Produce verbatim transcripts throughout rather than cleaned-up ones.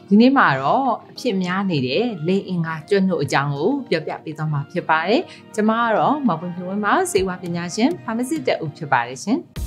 ဒီနေ့မှာတော့အဖြစ်များနေတဲ့လေအင်္ဂါကျွတ်တို့အကြောင်းကိုပြောပြပေးသွားမှာဖြစ်ပါတယ်။ကျွန်မကတော့မပွင့်ဖြိုးဝင်းမှာစေဝါပညာရှင် pharmacist တက်ဦးဖြစ်ပါတယ်ရှင်။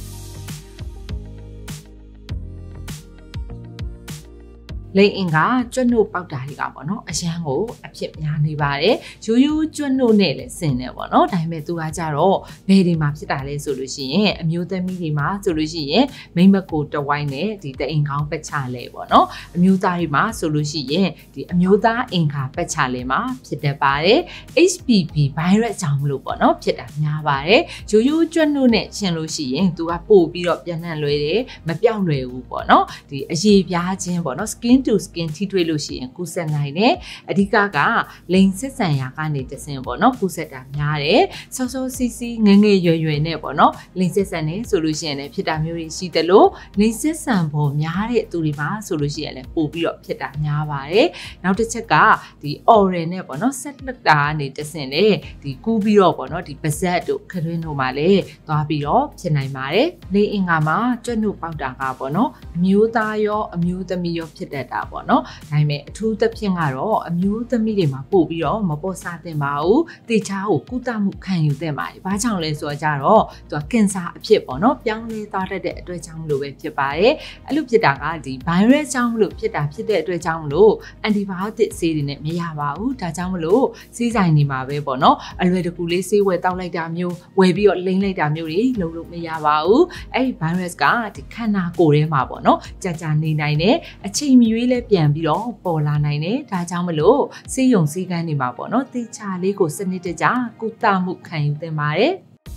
လေအင်္ဂါကျွတ်နို့ပေါက်တာတွေကပေါ့နော်အရန်ကိုအဖြစ်များနေပါတယ်ရိုးရိုးကျွတ်နို့နဲ့လည်းဆင်တယ်ပေါ့နော်ဒါပေမဲ့သူကကြတော့ဘယ်ဒီမှာဖြစ်တာလဲဆိုလို့ရှိရင်အမျိုးသမီးတွေမှာဆိုလို့ရှိရင်မိမကိုတဝိုင်းနဲ့ဒီတအိမ်ကောင်းပတ်ချလဲပေါ့နော်အမျိုးသားတွေမှာဆိုလို့ရှိရင်ဒီအမျိုးသားအင်္ဂါပတ်ချလဲမှာဖြစ်တတ်ပါတယ် H P V virus ကြောင့်မလို့ပေါ့နော်ဖြစ်တာများပါတယ်ရိုးရိုးကျွတ်နို့နဲ့ရှင်လို့ရှိရင်သူကပို့ပြီးတော့ပြန့်နှံ့လွယ်တယ်မပြောင်းလွယ်ဘူးပေါ့နော်ဒီအရေပြားခြင်းပေါ့နော် skin to skin ထိတွေ့လို့ရှိရင်ကူးစက်နိုင်တယ်အဓိကကလိန်စစ်ဆန်ရာကနေတဆင်ပေါ့နော်ကူးစက်တာများတယ်ဆောဆောစီစီငငယ်ရွယ်ရွယ်နဲ့ပေါ့နော်လိန်စစ်ဆန်နေဆိုလို့ရှိရင်လည်းဖြစ်တာမျိုးတွေရှိတယ်လို့လိန်စစ်ဆန်ပုံများတဲ့သူတွေမှာဆိုလို့ရှိရင်လည်းပို့ပြီးတော့ဖြစ်တာများပါတယ်နောက်တစ်ချက်ကဒီ oral နဲ့ပေါ့နော်ဆက်လက်တာကနေတဆင်လေဒီကူးပြီးတော့ပေါ့နော်ဒီပါးစပ်တို့ခရင်းတို့မှာလည်းသွားပြီးတော့ဖြစ်နိုင်ပါတယ်လိန်အင်္ဂါမှာကျွတ်နို့ပေါက်တာကပေါ့နော်အမျိုးသားရောအမျိုးသမီးရောဖြစ်တတ်တာပေါ့နော်ဒါပေမဲ့အထူးသဖြင့်ကတော့အမျိုးသမီးတွေမှာပို့ပြီးတော့မပေါ်စားသင့်ပါဘူးတေချာကိုကုသမှုခံယူသင့်ပါတယ်ဘာကြောင့်လဲဆိုတော့ကြတော့သူကကင်ဆာအဖြစ်ပေါ့နော်ပြောင်းလဲသွားတတ်တဲ့အတွက်ကြောင့်မလို့ပဲဖြစ်ပါတယ်အဲ့လိုဖြစ်တာကဒီ virus ကြောင့်မလို့ဖြစ်တာဖြစ်တဲ့အတွက်ကြောင့်မလို့ antibiotic ဆေးတွေနဲ့မရပါဘူးဒါကြောင့်မလို့ဆေးဆိုင်တွေမှာပဲပေါ့နော်အလွယ်တကူလေးဆေးဝယ်တောက်လိုက်တာမျိုးဝယ်ပြီးတော့လိမ့်လိုက်တာမျိုးတွေလုပ်လို့မရပါဘူးအဲ့ဒီ virus ကဒီခန္ဓာကိုယ်ထဲမှာပေါ့နော်ကြာကြာနေနိုင်တယ်အချိန်မရွေးလဲပြန်ပြီးတော့ပေါ်လာနိုင်တယ်ဒါကြောင့်မလို့စေယုံစည်းကမ်းတွေမှာပေါ့နော်တေချာလေးကိုစနစ်တကျကုသမှုခံယူသင့်ပါတယ်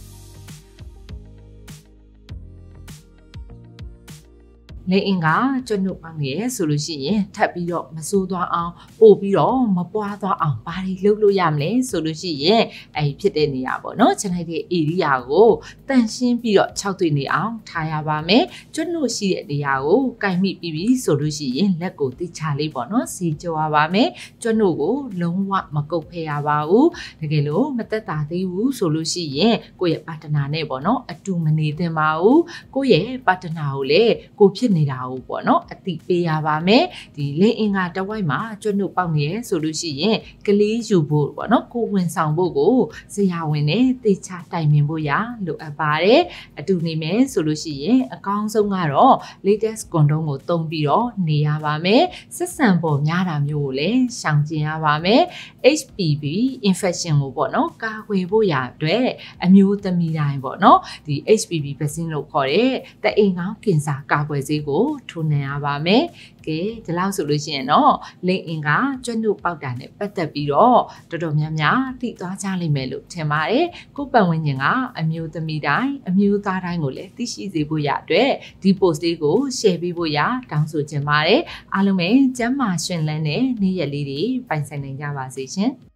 လေအင်္ဂါကျွတ်နို့ပေါက်နေရဆိုလို့ရှိရင်ထပ်ပြီးတော့မဆိုးသွားအောင်ပို့ပြီးတော့မပွားသွားအောင်ဘာတွေလုပ်လို့ရမလဲဆိုလို့ရှိရင်အဲ့ဖြစ်တဲ့နေရာပေါ့နော်ခြံလိုက်တဲ့ area ကိုတန့်ရှင်းပြီးတော့ခြောက်သွေ့နေအောင်ထားရပါမယ်ကျွတ်နို့ရှိတဲ့နေရာကိုကင်မိပြီးပြီဆိုလို့ရှိရင်လက်ကိုတိချလေးပေါ့နော်စီကြောရပါမယ်ကျွတ်နို့ကိုလုံးဝမကုတ်ဖဲရပါဘူးတကယ်လို့မသက်သာသေးဘူးဆိုလို့ရှိရင်ကိုယ့်ရဲ့ပါတနာနဲ့ပေါ့နော်အတူမနေသင့်ပါဘူးကိုယ့်ရဲ့ပါတနာကိုလည်းကိုဖြစ်နေတာကိုပေါ့နော်အတိပေးရပါမယ်ဒီလေအင်္ဂါတဝိုက်မှာကျွတ်နို့ပေါက်နေရဆိုလို့ရှိရင်ကလေးယူဖို့ပေါ့နော်ကိုဝင်ဆောင်ဖို့ကိုဆရာဝန်နဲ့တေချာတိုင်ပင်ဖို့ရလိုအပ်ပါတယ်အတူနေမယ်ဆိုလို့ရှိရင်အကောင်းဆုံးကတော့ latest condom ကိုသုံးပြီးတော့နေရပါမယ်ဆက်ဆံပေါ်များတာမျိုးကိုလည်းရှောင်ကျဉ်ရပါမယ် H P V infection ကိုပေါ့နော်ကာကွယ်ဖို့ရအတွက်အမျိုးသမီးတိုင်းပေါ့နော်ဒီ H P V vaccine လို့ခေါ်တဲ့တအိမ်ကောင်းကင်ဆာကာကွယ်ဆေးကိုထိုးနှံရပါမယ်ကဲဒီလောက်ဆိုလို့ရှိရင်တော့လိန်အင်္ဂါကျွတ်နို့ပေါက်တာနဲ့ပတ်သက်ပြီးတော့တော်တော်များများသိသွားကြလိမ့်မယ်လို့ထင်ပါတယ်ကိုပတ်ဝန်းကျင်ကအမျိုးသမီးတိုင်းအမျိုးသားတိုင်းကိုလည်းသိရှိစေဖို့ရအတွက်ဒီ post လေးကို share ပေးဖို့ရတောင်းဆိုချင်ပါတယ်အားလုံးပဲကျမ်းမာရှင်လန်းတဲ့နေ့ရက်လေးတွေပိုင်ဆိုင်နိုင်ကြပါစေရှင်